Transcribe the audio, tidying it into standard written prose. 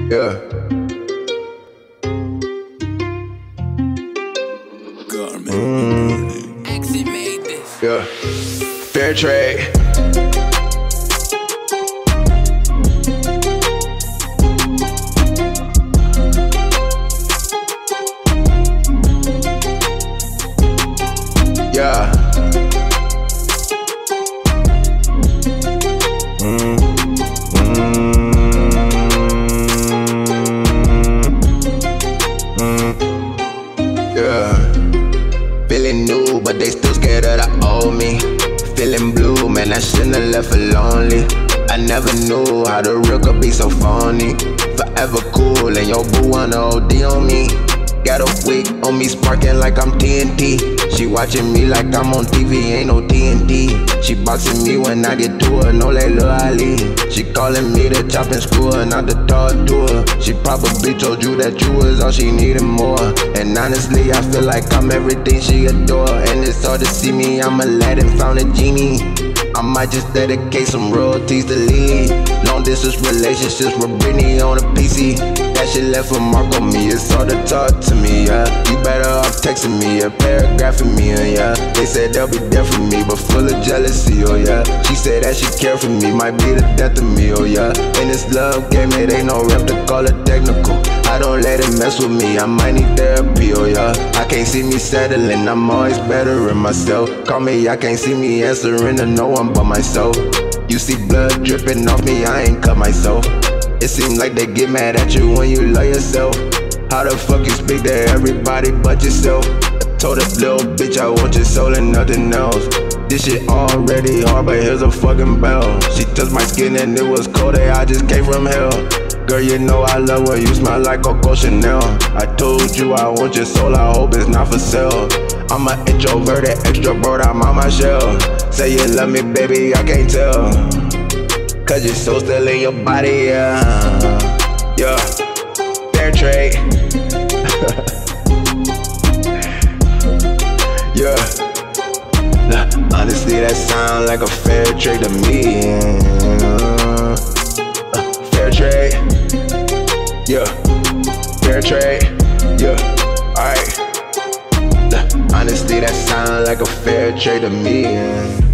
Yeah. Exit made this. Yeah. Fair trade. Yeah. Yeah. Feeling new, but they still scared of the old me. Feeling blue, man, I shouldn't have left her lonely. I never knew how the real could be so phony. Forever cool, and your boo wanna OD on me. Got a wig on me sparking like I'm TNT. She watching me like I'm on TV, ain't no TNT. She boxing me when I get to her, no like Lil Ali. She calling me the chop and screw her, not the dog to her. She probably told you that you was all she needed more. And honestly, I feel like I'm everything she adore. And it's hard to see me, I'm Aladdin, found a genie. I might just dedicate some royalties to Lily. Long distance relationships with Britney on a PC. That shit left a mark on me, it's hard to talk to me, yeah. You better off texting me, a paragraphing me, yeah. They said they'll be there for me, but full of jealousy, oh yeah. She said that she care for me, might be the death of me, oh yeah. In this love game, it ain't no rep to call it technical. I don't let it mess with me, I might need therapy, oh yeah. I can't see me settling, I'm always better in myself. Call me, I can't see me answering to no one but myself. You see blood dripping off me, I ain't cut myself. It seems like they get mad at you when you love yourself. How the fuck you speak to everybody but yourself? I told that little bitch I want your soul and nothing else. This shit already hard, but here's a fucking bell. She touched my skin and it was cold, I just came from hell. Girl, you know I love when you smell like Coco Chanel. I told you I want your soul, I hope it's not for sale. I'm an introverted extrovert, I'm on my shell. Say you love me, baby, I can't tell. Cause your soul still in your body, yeah. Yeah, fair trade. Yeah. Honestly, that sound like a fair trade to me. Fair trade. Yeah, fair trade. Yeah, alright. Honestly, that sound like a fair trade to me.